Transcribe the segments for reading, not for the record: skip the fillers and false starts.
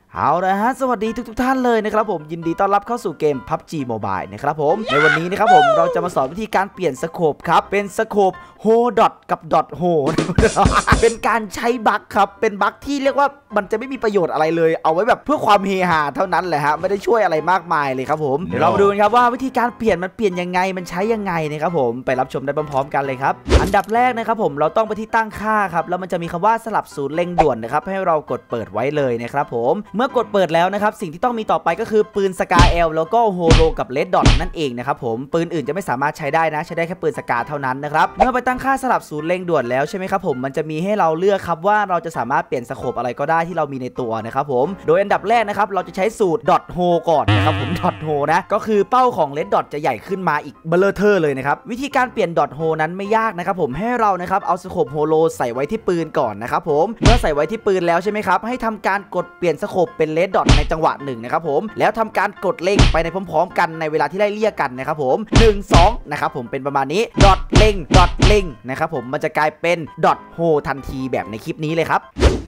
เอาละฮะสวัสดีทุกท่านเลยนะครับผมยินดีต้อนรับเข้าสู่เกม PUBG Mobile นะครับผมในวันนี้นะครับผมเราจะมาสอนวิธีการเปลี่ยนสโคปครับเป็นสโคปโฮดอทกับดอทโฮ เป็นการใช้บั๊กครับเป็นบั๊กที่เรียกว่ามันจะไม่มีประโยชน์อะไรเลยเอาไว้แบบเพื่อความเฮฮาเท่านั้นแหละฮะไม่ได้ช่วยอะไรมากมายเลยครับผมเดี๋ยวเรามาดูกันครับว่าวิธีการเปลี่ยนมันเปลี่ยนยังไงมันใช้ยังไงนะครับผมไปรับชมได้พร้อมๆกันเลยครับอันดับแรกนะครับผมเราต้องไปที่ตั้งค่าครับแล้วมันจะมีคำว่าสลับศูนย์เร่งด่วนนะครับให้เรากดเปิดไว้เลยนะครับผมเมื่อกดเปิดแล้วนะครับสิ่งที่ต้องมีต่อไปก็คือปืนสกาเอลแล้วก็โฮโลกับเลดดอทนั่นเองนะครับผมปืนอื่นจะไม่สามารถใช้ได้นะใช้ได้แค่ปืนสกาเท่านั้นนะครับเมื่อไปตั้งค่าสลับศูนย์เร่งด่วนแล้วใช่ไหมครับผมมันจะมีให้เราเลือกครับว่าเราจะสามารถเปลี่ยนสโคปอะไรก็ได้ที่เรามีในตัวนะครับผมโดยอันดับแรกนะครับเราจะใช้สูตรดอทโฮก่อนนะครับผมดอทโฮนะก็คือเป้าของเลดดอทจะใหญ่ขึ้นมาอีกเบลเทอร์เลยนะครับวิธีการเปลี่ยนดอทโฮนั้นไม่ยากนะครับผมให้เรานะครับเอาสโคปโฮโลใส่ไว้ที่ปืนก่อนนะครับผมเมื่อใส่ไว้ที่ปืนแล้วใช่ไหมครับให้ทำการกดเปลี่ยนสโคปเป็นเลดดอทในจังหวะหนึ่งนะครับผมแล้วทำการกดเล็งไปในพร้อมๆกันในเวลาที่ไล่เลี่ยกันนะครับผม1 2นะครับผมเป็นประมาณนี้ดอทเล็งนะครับผมมันจะกลายเป็นดอทโฮทันทีแบบในคลิปนี้เลยครับ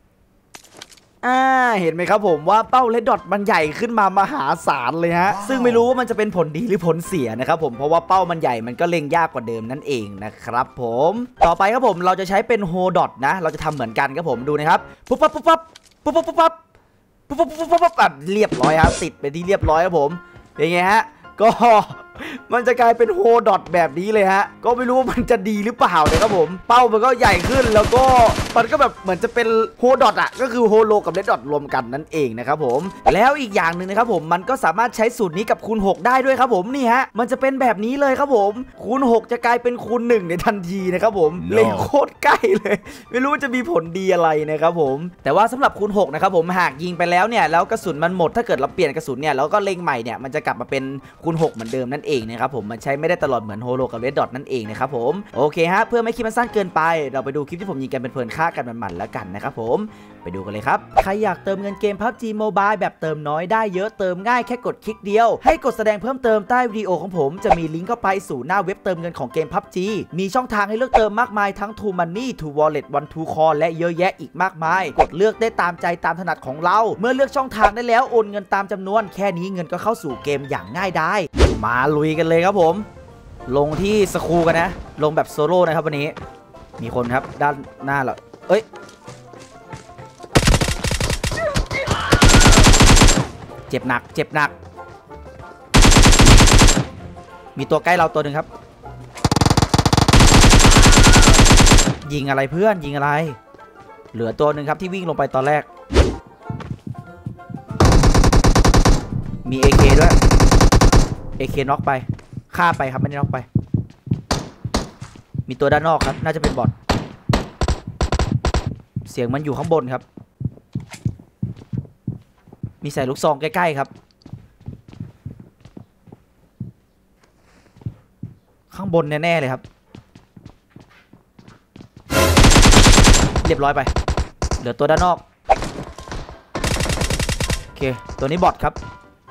เห็นไหมครับผมว่าเป้าเลดดอทมันใหญ่ขึ้นมามหาศาลเลยฮะซึ่งไม่รู้ว่ามันจะเป็นผลดีหรือผลเสียนะครับผมเพราะว่าเป้ามันใหญ่มันก็เล็งยากกว่าเดิมนั่นเองนะครับผมต่อไปครับผมเราจะใช้เป็นโฮดอทนะเราจะทำเหมือนกันครับผมดูนะครับปุ๊บปั๊บปุ๊บปั๊บปุ๊บปั๊บปุ๊บปั๊บปุ๊บปั๊บปุ๊บปั๊บเรียบร้อยครับติดไปที่เรียบร้อยครับผมเป็นไงฮะก็มันจะกลายเป็นโฮดอทแบบนี้เลยฮะก็ไม่รู้ว่ามันจะดีหรือเปล่าเลยครับผมเป้ามันก็ใหญ่ขึ้นแล้วก็มันก็แบบเหมือนจะเป็นโฮดอทอ่ะก็คือโฮโลกับเลดดอทรวมกันนั่นเองนะครับผมแล้วอีกอย่างหนึ่งนะครับผมมันก็สามารถใช้สูตรนี้กับคูณ6ได้ด้วยครับผมนี่ฮะมันจะเป็นแบบนี้เลยครับผมคูณ6จะกลายเป็นคูณ1ในทันทีนะครับผมเล็งโคตรใกล้เลยไม่รู้ว่าจะมีผลดีอะไรนะครับผมแต่ว่าสำหรับคูณ6นะครับผมหากยิงไปแล้วเนี่ยแล้วกระสุนมันหมดถ้าเกิดเราเปลี่ยนกระสุนเนี่ยแล้วก็เล็งใหม่เนี่ยมันจะกลับมาเป็นคูณ6เหมือนเดิมนั่นเองนะครับผมมันใช้ไม่ได้ตลอดเหมือนโฮโลกับเรดดอทนั่นเองนะครับผมโอเคฮะเพื่อไม่คลิปมันสั้นเกินไปเราไปดูคลิปที่ผมยิงกันเป็นเพลินฆ่ากันมันๆแล้วกันนะครับผมไปดูกันเลยครับใครอยากเติมเงินเกม PUBG Mobile แบบเติมน้อยได้เยอะเติมง่ายแค่กดคลิกเดียวให้กดแสดงเพิ่มเติมใต้วิดีโอของผมจะมีลิงก์เข้าไปสู่หน้าเว็บเติมเงินของเกม PUBG มีช่องทางให้เลือกเติมมากมายทั้ง True Money True Wallet One to Call และเยอะแยะอีกมากมายกดเลือกได้ตามใจตามถนัดของเราเมื่อเลือกช่องทางได้แล้วโอนเงินตามจำนวนแค่นี้เงินก็เข้าสู่เกมอย่างง่ายได้มาลุยกันเลยครับผมลงที่สคูกันนะลงแบบโซโล่นะครับวันนี้มีคนครับด้านหน้าเราเอ้ยเจ็บหนักมีตัวใกล้เราตัวหนึ่งครับยิงอะไรเพื่อนยิงอะไรเหลือตัวหนึ่งครับที่วิ่งลงไปตอนแรกมี AK ด้วย AK น็อกไปฆ่าไปครับไม่ได้น็อกไปมีตัวด้านนอกครับน่าจะเป็นบอทเสียงมันอยู่ข้างบนครับมีใส่ลูกซองใกล้ๆครับข้างบนแน่ๆเลยครับเรียบร้อยไปเหลือตัวด้านนอกโอเคตัวนี้บอทครับ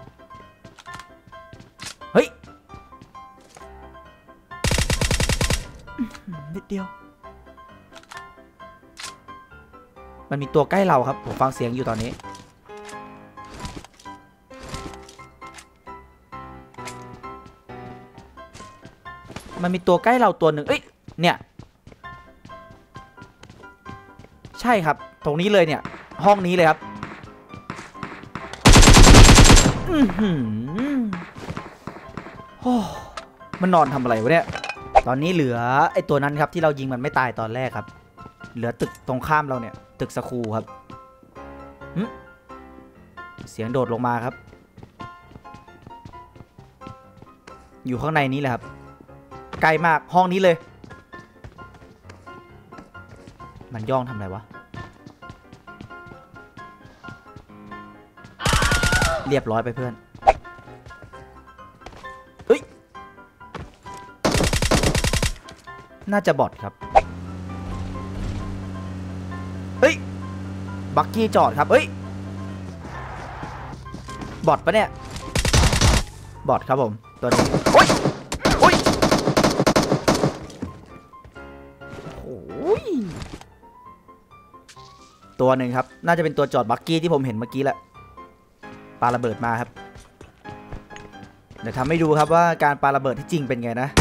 เฮ้ยนิดเดียวมันมีตัวใกล้เราครับผมฟังเสียงอยู่ตอนนี้มันมีตัวใกล้เราตัวหนึ่งเอ้ยเนี่ยใช่ครับตรงนี้เลยเนี่ยห้องนี้เลยครับโอ้มันนอนทำอะไรวะเนี่ยตอนนี้เหลือไอ้ตัวนั้นครับที่เรายิงมันไม่ตายตอนแรกครับเหลือตึกตรงข้ามเราเนี่ยตึกสคูครับเสียงโดดลงมาครับอยู่ข้างในนี้แหละครับไกลมากห้องนี้เลยมันย่องทำอะไรวะเรียบร้อยไปเพื่อนเฮ้ยน่าจะบอทครับเฮ้ยบักกี้จอดครับเฮ้ยบอทปะเนี่ยบอทครับผมตัวนี้โอ้ยตัวหนึ่งครับน่าจะเป็นตัวจอดบักกี้ที่ผมเห็นเมื่อกี้แหละปาระเบิดมาครับเดี๋ยวทำให้ดูครับว่าการปาระเบิดที่จริงเป็นไงนะ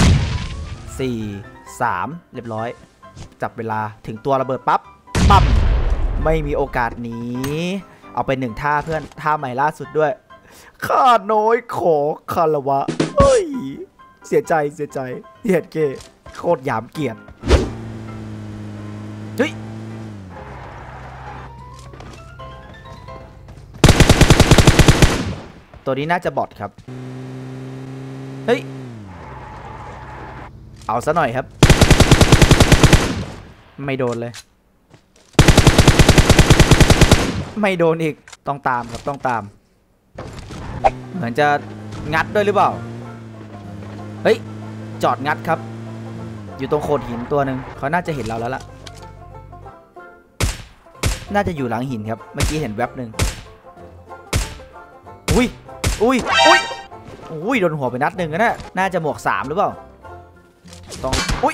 4 3เรียบร้อยจับเวลาถึงตัวระเบิดปั๊บปั๊มไม่มีโอกาสหนีเอาไป1ท่าเพื่อนท่าใหม่ล่าสุดด้วยข้าน้อยขอคารวะเฮ้ยเสียใจเหตุเกโคตรหยามเกียรติเฮ้ยตัวนี้น่าจะบอทครับเฮ้ยเอาซะหน่อยครับไม่โดนเลยไม่โดนอีกต้องตามครับต้องตามเหมือนจะงัดด้วยหรือเปล่าเฮ้ยจอดงัดครับอยู่ตรงโขดหินตัวหนึ่งเขาน่าจะเห็นเราแล้วล่ะน่าจะอยู่หลังหินครับเมื่อกี้เห็นแวบหนึ่งอุ้ยโดนหัวไปนัดหนึ่งนะน่าจะหมวก3หรือเปล่าต้องอุ้ย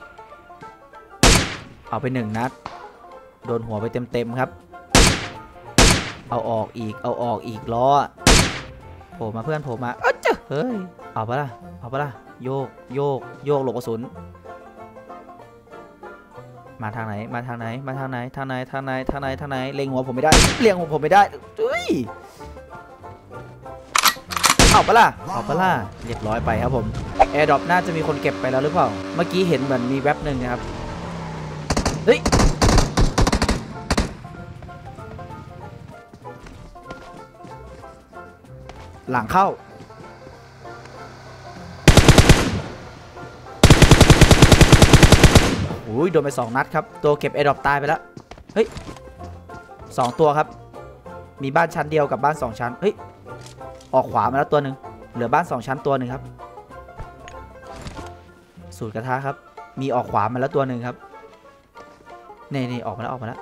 เอาไป1นัดโดนหัวไปเต็มครับเอาออกอีกล้อโผล่มาเพื่อนโผล่มาเฮ้ยเอาปะล่ะโยกหลบกระสุนมาทางไหนเล็งหัวผมไม่ได้เฮ้ยเอาปะล่ะเรียบร้อยไปครับผมแอร์ดรอปน่าจะมีคนเก็บไปแล้วหรือเปล่าเมื่อกี้เห็นเหมือนมีแวบหนึ่งนะครับเฮ้ยหลังเข้าโอ้ยโดนไป2นัดครับตัวเก็บแอร์ดรอปตายไปแล้วเฮ้ย2ตัวครับมีบ้านชั้นเดียวกับบ้าน2ชั้นเฮ้ยออกขวามาแล้วตัวหนึ่งเหลือบ้าน2ชั้นตัวหนึ่งครับสูตรกระทะครับมีออกขวามาแล้วตัวหนึ่งครับนี่ออกมาแล้ว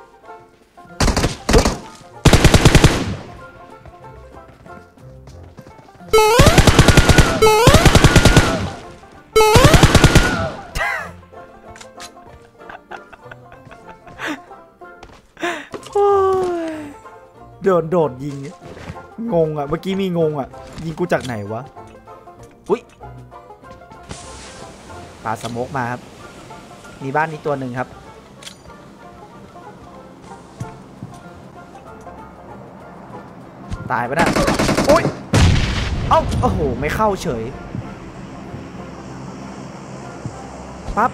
โดดยิงงงอ่ะเมื่อกี้มีงงอ่ะยิงกูจากไหนวะอุ้ยปาสโมกมาครับมีบ้านนี้ตัวหนึ่งครับตายไปนะโอ้ยโอ้โหไม่เข้าเฉยปั๊บ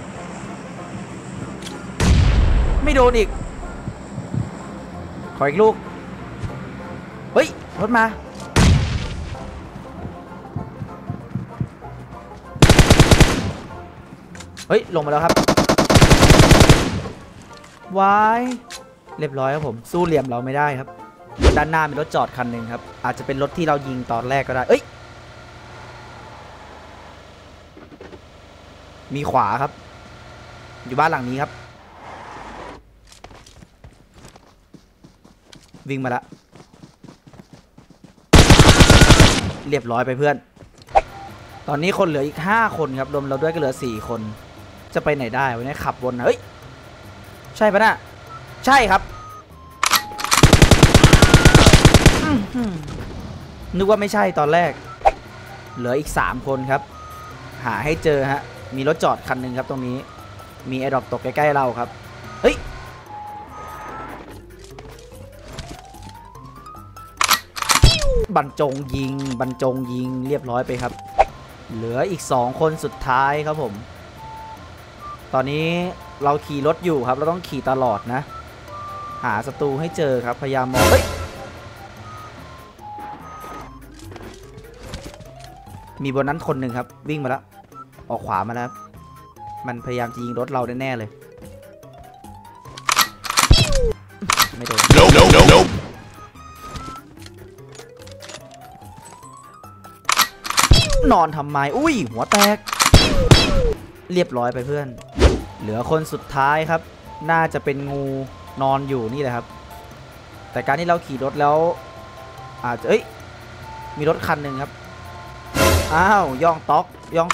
ไม่โดนอีกขออีกลูกเฮ้ยรถมาเฮ้ยลงมาแล้วครับวายเรียบร้อยครับผมสู้เหลี่ยมเราไม่ได้ครับด้านหน้ามีรถจอดคันหนึ่งครับอาจจะเป็นรถที่เรายิงตอนแรกก็ได้เอ้ยมีขวาครับอยู่บ้านหลังนี้ครับวิ่งมาละเรียบร้อยไปเพื่อนตอนนี้คนเหลืออีก5คนครับรวมเราด้วยก็เหลือ4คนจะไปไหนได้วันนี้ขับวนเฮ้ยใช่ปะน่ะใช่ครับนึกว่าไม่ใช่ตอนแรกเหลืออีก3คนครับหาให้เจอฮะมีรถจอดคันหนึ่งครับตรงนี้มีแอร์ดรอปตกใกล้ๆเราครับเฮ้ยบรรจงยิงเรียบร้อยไปครับเหลืออีก2คนสุดท้ายครับผมตอนนี้เราขี่รถอยู่ครับเราต้องขี่ตลอดนะหาศัตรูให้เจอครับพยายามมองมีบนนั้นคนหนึ่งครับวิ่งมาแล้วออกขวามาแล้วมันพยายามจะยิงรถเราแน่ๆเลยไม่โดน no. นอนทำไมอุ้ยหัวแตกเรียบร้อยไปเพื่อนเหลือคนสุดท้ายครับน่าจะเป็นงูนอนอยู่นี่แหละครับแต่การที่เราขี่รถแล้วอาจจะมีรถคันหนึ่งครับอ้าวย่องต๊อก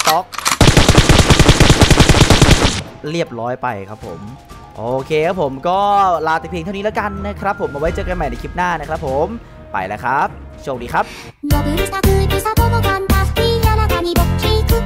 เรียบร้อยไปครับผมโอเคครับผมก็ลาแต่เพียงเท่านี้แล้วกันนะครับผมเอาไว้เจอกันใหม่ในคลิปหน้านะครับผมไปแล้วครับโชคดีครับロブルスタクピサボのガンタスピーあなたに勃起